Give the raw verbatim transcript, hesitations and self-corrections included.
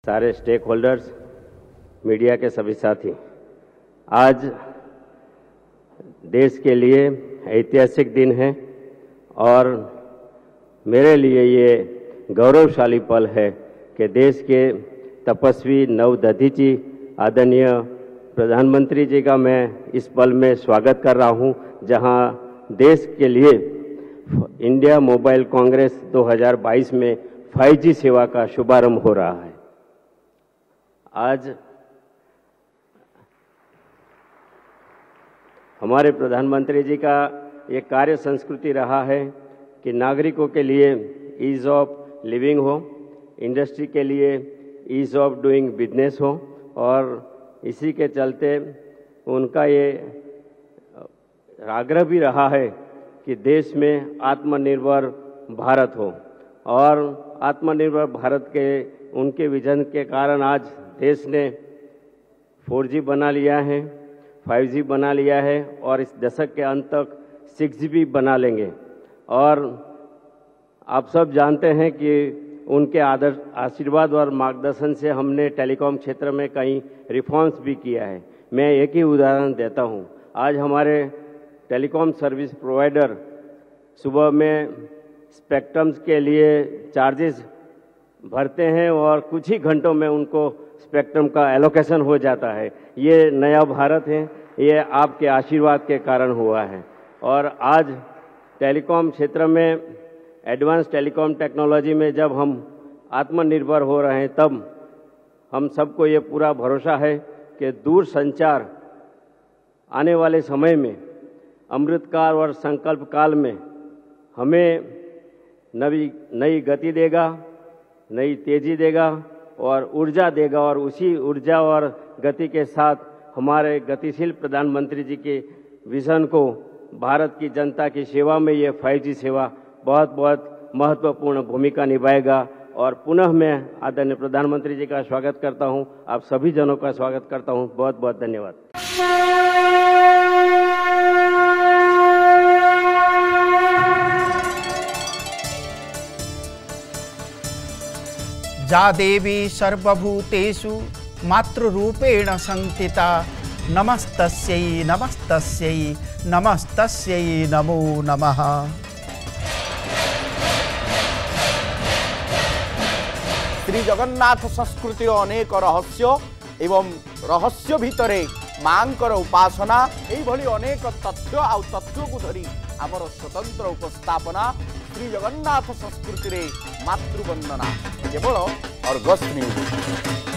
सारे stake holders, media के सभी साथी, आज देश के लिए ऐतिहासिक दिन है और मेरे लिए ये गौरवशाली पल है कि देश के तपस्वी नवदधिची आदरणीय प्रधानमंत्री जी का मैं इस पल में स्वागत कर रहा हूं, जहां देश के लिए इंडिया मोबाइल कांग्रेस दो हज़ार बाईस में फाइव जी सेवा का शुभारंभ हो रहा है। आज हमारे प्रधानमंत्री जी का ये कार्य संस्कृति रहा है कि नागरिकों के लिए ईज ऑफ लिविंग हो, इंडस्ट्री के लिए ईज ऑफ डूइंग बिजनेस हो, और इसी के चलते उनका ये आग्रह भी रहा है कि देश में आत्मनिर्भर भारत हो, और आत्मनिर्भर भारत के उनके विजन के कारण आज देश ने फोर जी बना लिया है, फाइव जी बना लिया है और इस दशक के अंत तक सिक्स जी भी बना लेंगे। और आप सब जानते हैं कि उनके आदर्श आशीर्वाद और मार्गदर्शन से हमने टेलीकॉम क्षेत्र में कई रिफॉर्म्स भी किया है। मैं एक ही उदाहरण देता हूं। आज हमारे टेलीकॉम सर्विस प्रोवाइडर सुबह में स्पेक्ट्रम्स के लिए चार्जेस भरते हैं और कुछ ही घंटों में उनको स्पेक्ट्रम का एलोकेशन हो जाता है। ये नया भारत है, ये आपके आशीर्वाद के कारण हुआ है। और आज टेलीकॉम क्षेत्र में एडवांस टेलीकॉम टेक्नोलॉजी में जब हम आत्मनिर्भर हो रहे हैं, तब हम सबको ये पूरा भरोसा है कि दूर संचार आने वाले समय में अमृतकाल और संकल्प काल में हमें नई नई गति देगा, नई तेजी देगा और ऊर्जा देगा। और उसी ऊर्जा और गति के साथ हमारे गतिशील प्रधानमंत्री जी के विजन को भारत की जनता की सेवा में ये फाइव जी सेवा बहुत बहुत महत्वपूर्ण भूमिका निभाएगा। और पुनः मैं आदरणीय प्रधानमंत्री जी का स्वागत करता हूं, आप सभी जनों का स्वागत करता हूं। बहुत बहुत धन्यवाद। जा देवी सर्वभूतेषु मातृरूपेण संस्थिता नमस्तस्यै नमस्तस्यै नमस्तस्यै नमो नमः। श्री जगन्नाथ संस्कृति अनेक रहस्य एवं रहस्य भितरे मांकर उपासना एभली अनेक तथ्य आउ तथ्य को धरी आमर स्वतंत्र उपस्थापना श्री जगन्नाथ संस्कृति रे मातृवंदना केवल अर्गस न्यूज।